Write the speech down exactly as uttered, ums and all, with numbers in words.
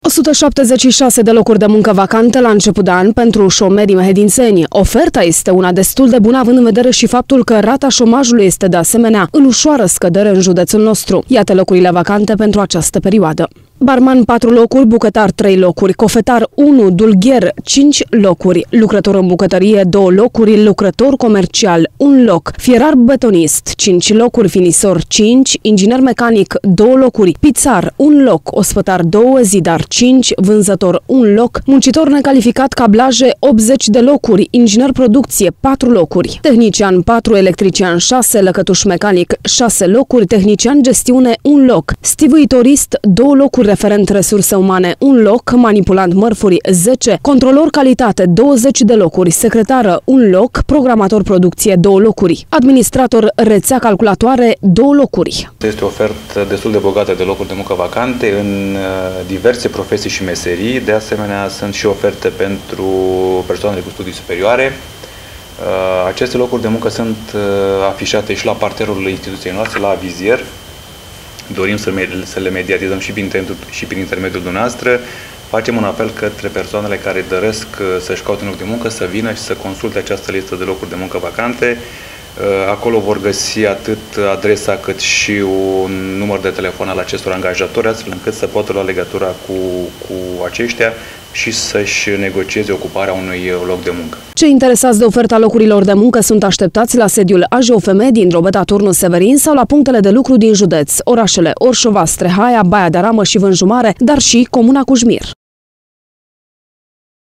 o sută șaptezeci și șase de locuri de muncă vacante la început de an pentru șomerii mehedințeni. Oferta este una destul de bună, având în vedere și faptul că rata șomajului este de asemenea în ușoară scădere în județul nostru. Iată locurile vacante pentru această perioadă. Barman patru locuri, bucătar trei locuri, cofetar unu, dulgher cinci locuri, lucrător în bucătărie două locuri, lucrător comercial un loc, fierar betonist cinci locuri, finisor cinci, inginer mecanic două locuri, pizzar un loc, ospătar doi, zidar cinci, vânzător un loc, muncitor necalificat cablaje optzeci de locuri, inginer producție patru locuri, tehnician patru, electrician șase, lăcătuș mecanic șase locuri, tehnician gestiune un loc, stivuitorist două locuri, referent resurse umane un loc, manipulant mărfuri zece, controlor calitate douăzeci de locuri, secretară un loc, programator producție două locuri, administrator rețea calculatoare două locuri. Este o ofertă destul de bogată de locuri de muncă vacante în diverse profesii și meserii. De asemenea, sunt și oferte pentru persoanele cu studii superioare. Aceste locuri de muncă sunt afișate și la parterul instituției noastre, la vizier. Dorim să, să le mediatizăm și prin, și prin intermediul dumneavoastră. Facem un apel către persoanele care doresc să-și caute un loc de muncă să vină și să consulte această listă de locuri de muncă vacante. Acolo vor găsi atât adresa cât și un număr de telefon al acestor angajatori, astfel încât să poată lua legătura cu, cu aceștia și să-și negocieze ocuparea unui loc de muncă. Cei interesați de oferta locurilor de muncă sunt așteptați la sediul A J O F M din Drobeta, Turnul Severin sau la punctele de lucru din județ, orașele Orșova, Strehaia, Baia de Aramă și Vânjumare, dar și Comuna Cujmir.